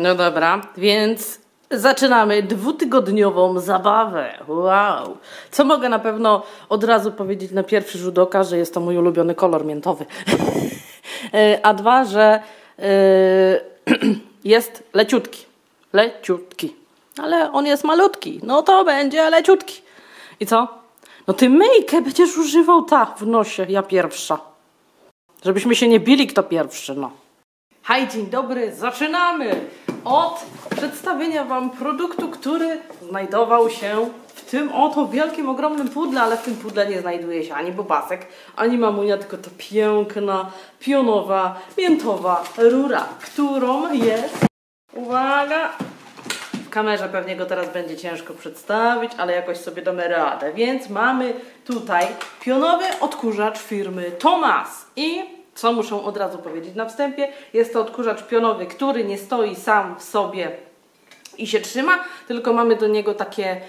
No dobra, więc zaczynamy dwutygodniową zabawę. Wow! Co mogę na pewno od razu powiedzieć na pierwszy rzut oka, że jest to mój ulubiony kolor miętowy. A dwa, że jest leciutki. Leciutki. Ale on jest malutki. No to będzie leciutki. I co? No ty myjkę będziesz używał w nosie, ja pierwsza. Żebyśmy się nie bili, kto pierwszy, no. Hej, dzień dobry, zaczynamy od przedstawienia wam produktu, który znajdował się w tym oto wielkim, ogromnym pudle, ale w tym pudle nie znajduje się ani bobasek, ani mamunia, tylko to piękna, pionowa, miętowa rura, którą jest, uwaga, w kamerze pewnie go teraz będzie ciężko przedstawić, ale jakoś sobie damy radę, więc mamy tutaj pionowy odkurzacz firmy Thomas i co muszę od razu powiedzieć na wstępie, jest to odkurzacz pionowy, który nie stoi sam w sobie i się trzyma, tylko mamy do niego takie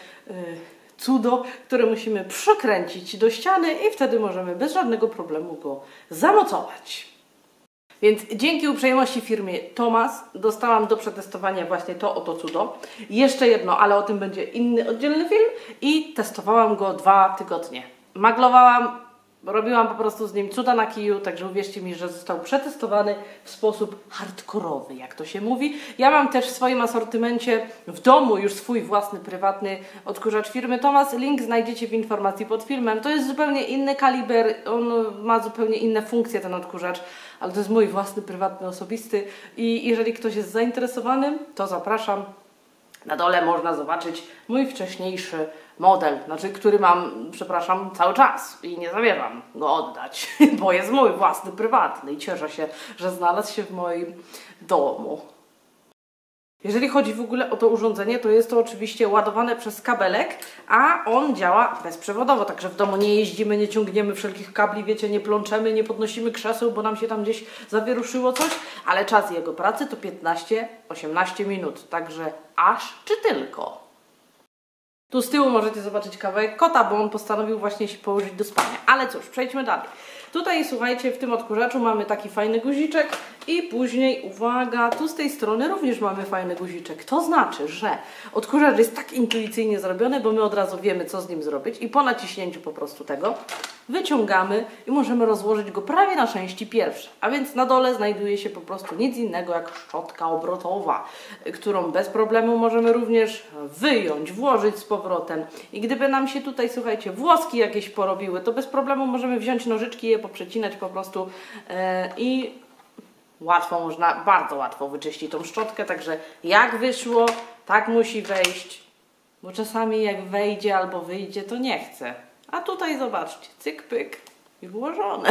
cudo, które musimy przykręcić do ściany i wtedy możemy bez żadnego problemu go zamocować. Więc dzięki uprzejmości firmy Thomas dostałam do przetestowania właśnie to oto cudo. Jeszcze jedno, ale o tym będzie inny, oddzielny film i testowałam go 2 tygodnie. Maglowałam, robiłam po prostu z nim cuda na kiju, także uwierzcie mi, że został przetestowany w sposób hardkorowy, jak to się mówi. Ja mam też w swoim asortymencie w domu już swój własny, prywatny odkurzacz firmy Thomas. Link znajdziecie w informacji pod filmem. To jest zupełnie inny kaliber, on ma zupełnie inne funkcje, ten odkurzacz, ale to jest mój własny, prywatny, osobisty i jeżeli ktoś jest zainteresowany, to zapraszam. Na dole można zobaczyć mój wcześniejszy model, który mam, przepraszam, cały czas i nie zamierzam go oddać, bo jest mój własny, prywatny i cieszę się, że znalazł się w moim domu. Jeżeli chodzi w ogóle o to urządzenie, to jest to oczywiście ładowane przez kabelek, a on działa bezprzewodowo, także w domu nie jeździmy, nie ciągniemy wszelkich kabli, wiecie, nie plączemy, nie podnosimy krzeseł, bo nam się tam gdzieś zawieruszyło coś, ale czas jego pracy to 15-18 minut, także aż czy tylko. Tu z tyłu możecie zobaczyć kawałek kota, bo on postanowił właśnie się położyć do spania. Ale cóż, przejdźmy dalej. Tutaj, słuchajcie, w tym odkurzaczu mamy taki fajny guziczek i później, uwaga, tu z tej strony również mamy fajny guziczek. To znaczy, że odkurzacz jest tak intuicyjnie zrobiony, bo my od razu wiemy, co z nim zrobić i po naciśnięciu po prostu tego wyciągamy i możemy rozłożyć go prawie na części pierwsze. A więc na dole znajduje się po prostu nic innego jak szczotka obrotowa, którą bez problemu możemy również wyjąć, włożyć z powrotem. I gdyby nam się tutaj, słuchajcie, włoski jakieś porobiły, to bez problemu możemy wziąć nożyczki i je poprzecinać po prostu i łatwo można, bardzo łatwo wyczyścić tą szczotkę, także jak wyszło, tak musi wejść, bo czasami jak wejdzie albo wyjdzie, to nie chce. A tutaj zobaczcie, cyk, pyk i włożone.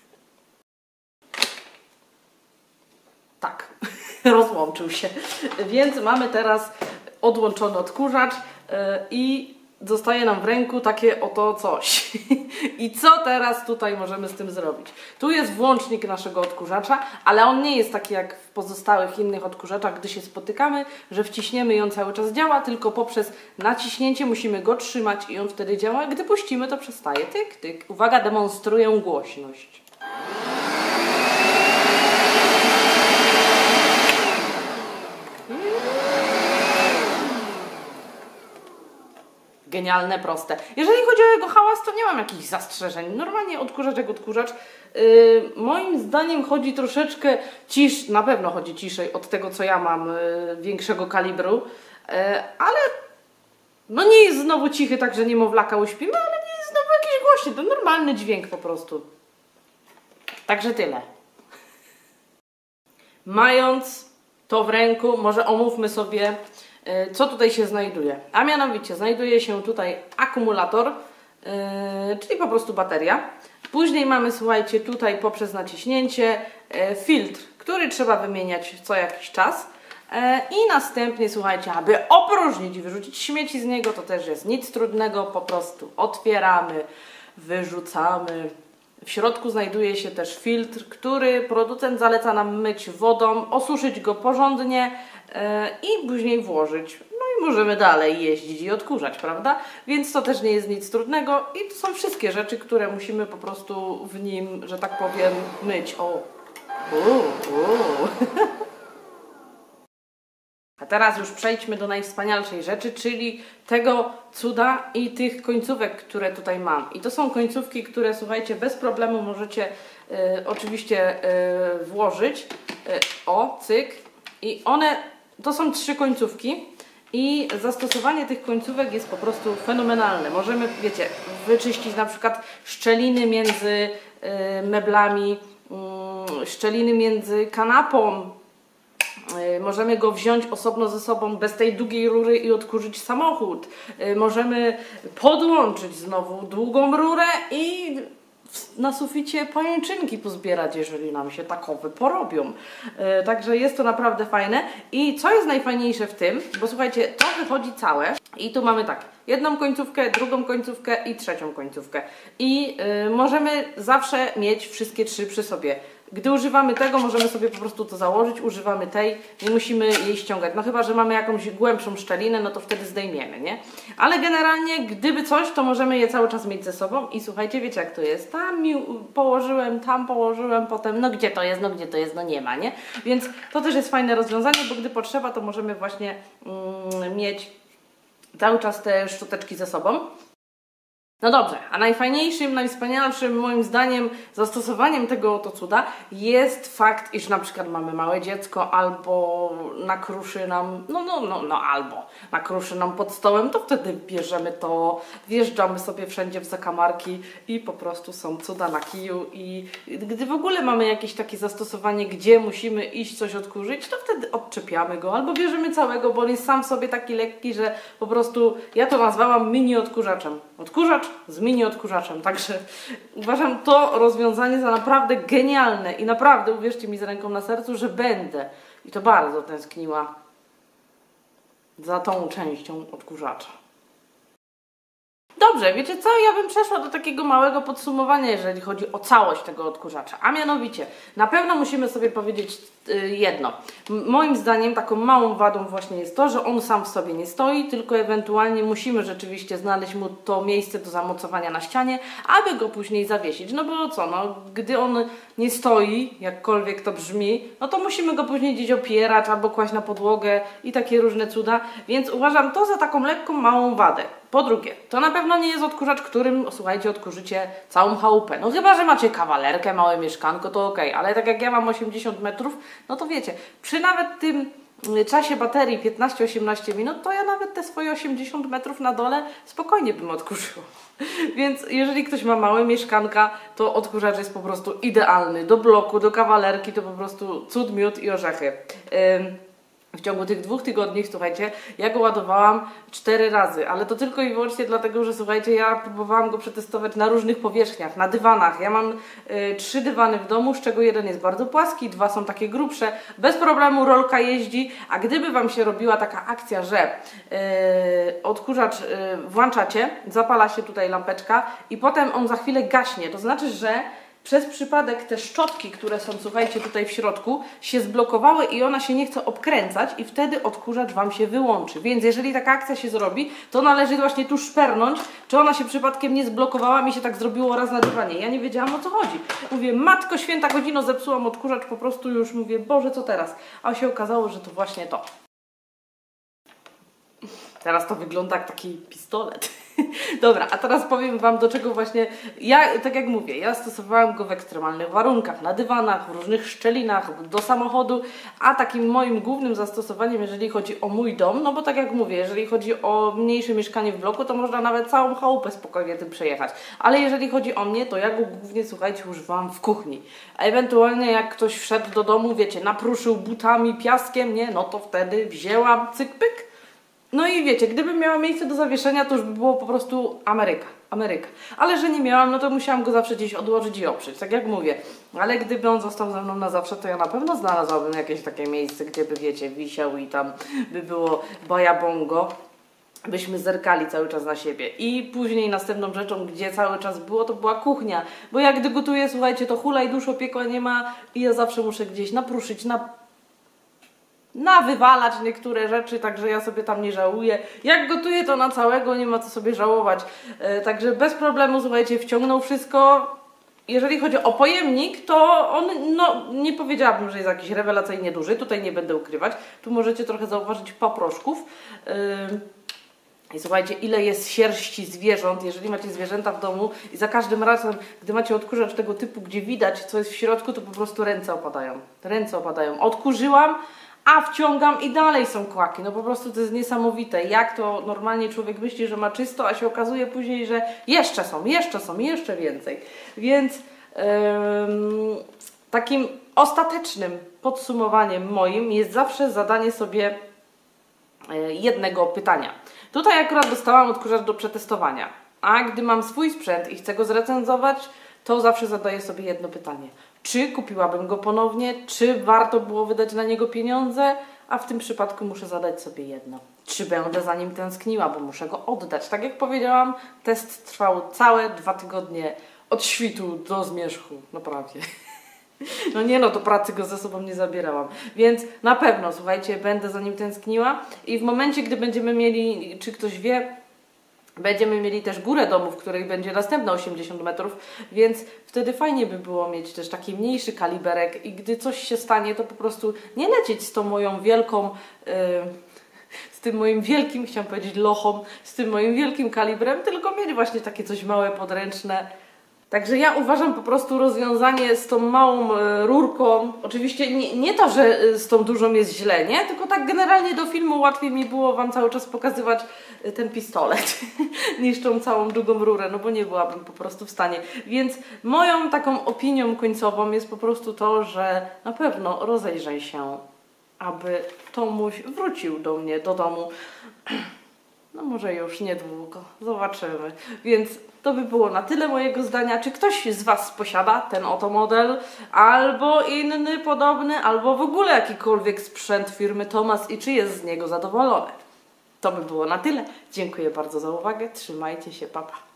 Tak, rozłączył się. Więc mamy teraz odłączony odkurzacz i zostaje nam w ręku takie oto coś. I co teraz tutaj możemy z tym zrobić? Tu jest włącznik naszego odkurzacza, ale on nie jest taki jak w pozostałych innych odkurzaczach, gdy się spotykamy, że wciśniemy i on cały czas działa, tylko poprzez naciśnięcie musimy go trzymać i on wtedy działa. Gdy puścimy, to przestaje. Tyk, tyk. Uwaga, demonstruję głośność. Genialne, proste. Jeżeli chodzi o jego hałas, to nie mam jakichś zastrzeżeń. Normalnie odkurzacz jak odkurzacz. Moim zdaniem chodzi troszeczkę na pewno chodzi ciszej od tego, co ja mam, większego kalibru. Ale no nie jest znowu cichy, tak że niemowlaka uśpimy, ale nie jest znowu jakiś głośny. To normalny dźwięk po prostu. Także tyle. Mając to w ręku, może omówmy sobie, co tutaj się znajduje. A mianowicie znajduje się tutaj akumulator, czyli po prostu bateria. Później mamy, słuchajcie, tutaj poprzez naciśnięcie filtr, który trzeba wymieniać co jakiś czas. I następnie, słuchajcie, aby opróżnić i wyrzucić śmieci z niego, to też jest nic trudnego, po prostu otwieramy, wyrzucamy. W środku znajduje się też filtr, który producent zaleca nam myć wodą, osuszyć go porządnie i później włożyć. No i możemy dalej jeździć i odkurzać, prawda? Więc to też nie jest nic trudnego i to są wszystkie rzeczy, które musimy po prostu w nim, że tak powiem, myć. A teraz już przejdźmy do najwspanialszej rzeczy, czyli tego cuda i tych końcówek, które tutaj mam. I to są końcówki, które, słuchajcie, bez problemu możecie oczywiście włożyć. O, cyk. I one, to są 3 końcówki. I zastosowanie tych końcówek jest po prostu fenomenalne. Możemy, wiecie, wyczyścić na przykład szczeliny między meblami, szczeliny między kanapą. Możemy go wziąć osobno ze sobą bez tej długiej rury i odkurzyć samochód. Możemy podłączyć znowu długą rurę i na suficie pajęczynki pozbierać, jeżeli nam się takowe porobią. Także jest to naprawdę fajne. I co jest najfajniejsze w tym, bo słuchajcie, to wychodzi całe i tu mamy tak, jedną końcówkę, drugą końcówkę i trzecią końcówkę. I możemy zawsze mieć wszystkie 3 przy sobie. Gdy używamy tego, możemy sobie po prostu to założyć, używamy tej, nie musimy jej ściągać. No chyba, że mamy jakąś głębszą szczelinę, no to wtedy zdejmiemy, nie? Ale generalnie, gdyby coś, to możemy je cały czas mieć ze sobą i słuchajcie, wiecie jak to jest? Tam położyłem, tam położyłem, potem no gdzie to jest, no gdzie to jest, no nie ma, nie? Więc to też jest fajne rozwiązanie, bo gdy potrzeba, to możemy właśnie mieć cały czas te szczoteczki ze sobą. No dobrze, a najfajniejszym, najwspanialszym moim zdaniem zastosowaniem tego oto cuda jest fakt, iż na przykład mamy małe dziecko albo nakruszy nam, albo nakruszy nam pod stołem, to wtedy bierzemy to, wjeżdżamy sobie wszędzie w zakamarki i po prostu są cuda na kiju i gdy w ogóle mamy jakieś takie zastosowanie, gdzie musimy iść coś odkurzyć, to wtedy odczepiamy go albo bierzemy całego, bo on jest sam w sobie taki lekki, że po prostu ja to nazwałam mini odkurzaczem. Odkurzacz z mini odkurzaczem, także uważam to rozwiązanie za naprawdę genialne i naprawdę, uwierzcie mi z ręką na sercu, że będę i to bardzo tęskniła za tą częścią odkurzacza. Dobrze, wiecie co? Ja bym przeszła do takiego małego podsumowania, jeżeli chodzi o całość tego odkurzacza. A mianowicie, na pewno musimy sobie powiedzieć jedno. Moim zdaniem taką małą wadą właśnie jest to, że on sam w sobie nie stoi, tylko ewentualnie musimy rzeczywiście znaleźć mu to miejsce do zamocowania na ścianie, aby go później zawiesić. No bo co, no, gdy on nie stoi, jakkolwiek to brzmi, no to musimy go później gdzieś opierać albo kłaść na podłogę i takie różne cuda, więc uważam to za taką lekką, małą wadę. Po drugie, to na pewno nie jest odkurzacz, którym, słuchajcie, odkurzycie całą chałupę. No chyba, że macie kawalerkę, małe mieszkanko, to okej, ale tak jak ja mam 80 metrów, no to wiecie, przy nawet tym czasie baterii 15-18 minut, to ja nawet te swoje 80 metrów na dole spokojnie bym odkurzyła. Więc jeżeli ktoś ma małe mieszkanka, to odkurzacz jest po prostu idealny. Do bloku, do kawalerki to po prostu cud, miód i orzechy. W ciągu tych 2 tygodni, słuchajcie, ja go ładowałam 4 razy, ale to tylko i wyłącznie dlatego, że słuchajcie, ja próbowałam go przetestować na różnych powierzchniach, na dywanach. Ja mam 3 dywany w domu, z czego jeden jest bardzo płaski, 2 są takie grubsze. Bez problemu rolka jeździ, a gdyby Wam się robiła taka akcja, że odkurzacz włączacie, zapala się tutaj lampeczka i potem on za chwilę gaśnie, to znaczy, że przez przypadek te szczotki, które są, słuchajcie, tutaj w środku, się zblokowały i ona się nie chce obkręcać i wtedy odkurzacz Wam się wyłączy. Więc jeżeli taka akcja się zrobi, to należy właśnie tu szpernąć, czy ona się przypadkiem nie zblokowała, mi się tak zrobiło raz na dywanie. Ja nie wiedziałam, o co chodzi. Mówię, matko święta, godzino zepsułam odkurzacz, po prostu już mówię, Boże, co teraz? A się okazało, że to właśnie to. Teraz to wygląda jak taki pistolet. Dobra, a teraz powiem Wam, do czego właśnie ja, tak jak mówię, ja stosowałam go w ekstremalnych warunkach, na dywanach, w różnych szczelinach, do samochodu, a takim moim głównym zastosowaniem, jeżeli chodzi o mój dom, no bo tak jak mówię, jeżeli chodzi o mniejsze mieszkanie w bloku, to można nawet całą chałupę spokojnie tym przejechać, ale jeżeli chodzi o mnie, to ja go głównie, słuchajcie, używałam w kuchni, a ewentualnie jak ktoś wszedł do domu, wiecie, napruszył butami, piaskiem, nie, no to wtedy wzięłam, cyk, pyk. No i wiecie, gdybym miała miejsce do zawieszenia, to już by było po prostu Ameryka. Ale że nie miałam, no to musiałam go zawsze gdzieś odłożyć i oprzeć, tak jak mówię. Ale gdyby on został ze mną na zawsze, to ja na pewno znalazłabym jakieś takie miejsce, gdzie by, wiecie, wisiał i tam by było bajabongo. Byśmy zerkali cały czas na siebie. I później następną rzeczą, gdzie cały czas było, to była kuchnia. Bo jak gdy gotuję, słuchajcie, to hulaj duszo, piekła nie ma i ja zawsze muszę gdzieś napruszyć, wywalać niektóre rzeczy, także ja sobie tam nie żałuję. Jak gotuję, to na całego, nie ma co sobie żałować. Także bez problemu, słuchajcie, wciągnął wszystko jeżeli chodzi o pojemnik, to on, no nie powiedziałabym, że jest jakiś rewelacyjnie duży, tutaj nie będę ukrywać. Tu możecie trochę zauważyć paproszków. I słuchajcie, ile jest sierści zwierząt, jeżeli macie zwierzęta w domu i za każdym razem, gdy macie odkurzacz tego typu, gdzie widać, co jest w środku, to po prostu ręce opadają. Ręce opadają. Odkurzyłam, a wciągam i dalej są kłaki. No po prostu to jest niesamowite. Jak to normalnie człowiek myśli, że ma czysto, a się okazuje później, że jeszcze są, jeszcze więcej. Więc takim ostatecznym podsumowaniem moim jest zawsze zadanie sobie jednego pytania. Tutaj akurat dostałam odkurzacz do przetestowania, a gdy mam swój sprzęt i chcę go zrecenzować, to zawsze zadaję sobie jedno pytanie. Czy kupiłabym go ponownie? Czy warto było wydać na niego pieniądze? A w tym przypadku muszę zadać sobie jedno. Czy będę za nim tęskniła, bo muszę go oddać? Tak jak powiedziałam, test trwał całe 2 tygodnie od świtu do zmierzchu. Naprawdę. No nie no, to pracy go ze sobą nie zabierałam. Więc na pewno, słuchajcie, będę za nim tęskniła i w momencie, gdy będziemy mieli, czy ktoś wie, będziemy mieli też górę domu, w której będzie następne 80 metrów, więc wtedy fajnie by było mieć też taki mniejszy kaliberek i gdy coś się stanie, to po prostu nie lecieć z tą moją wielką, z tym moim wielkim, chciałam powiedzieć lochą, z tym moim wielkim kalibrem, tylko mieć właśnie takie coś małe, podręczne. Także ja uważam po prostu rozwiązanie z tą małą rurką, oczywiście nie to, że z tą dużą jest źle, nie? Tylko tak generalnie do filmu łatwiej mi było Wam cały czas pokazywać ten pistolet niż tą całą długą rurę, no bo nie byłabym po prostu w stanie. Więc moją taką opinią końcową jest po prostu to, że na pewno rozejrzaj się, aby Tomuś wrócił do mnie, do domu. No może już niedługo, zobaczymy. Więc to by było na tyle mojego zdania. Czy ktoś z Was posiada ten oto model, albo inny podobny, albo w ogóle jakikolwiek sprzęt firmy Thomas i czy jest z niego zadowolony? To by było na tyle. Dziękuję bardzo za uwagę. Trzymajcie się, pa pa.